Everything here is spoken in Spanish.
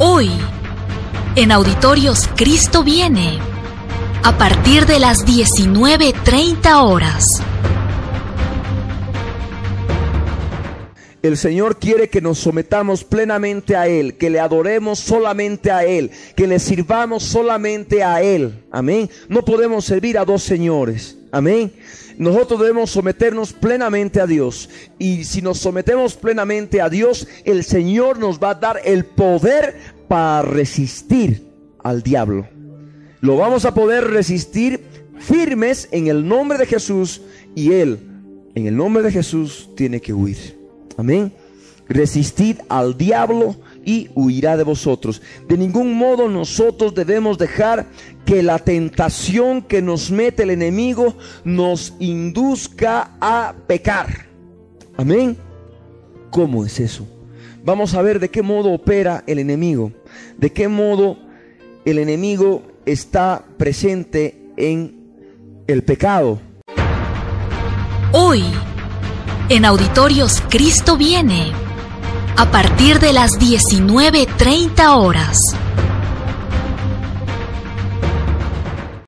Hoy, en Auditorios Cristo Viene, a partir de las 19:30 horas. El Señor quiere que nos sometamos plenamente a Él, que le adoremos solamente a Él, que le sirvamos solamente a Él. Amén. No podemos servir a dos señores. Amén. Nosotros debemos someternos plenamente a Dios. Y si nos sometemos plenamente a Dios, el Señor nos va a dar el poder para resistir al diablo. Lo vamos a poder resistir firmes en el nombre de Jesús. Y Él, en el nombre de Jesús, tiene que huir. Amén. Resistid al diablo y huirá de vosotros. De ningún modo nosotros debemos dejar que la tentación que nos mete el enemigo nos induzca a pecar. Amén. ¿Cómo es eso? Vamos a ver de qué modo opera el enemigo. De qué modo el enemigo está presente en el pecado. Hoy, en Auditorios Cristo Viene, a partir de las 19:30 horas.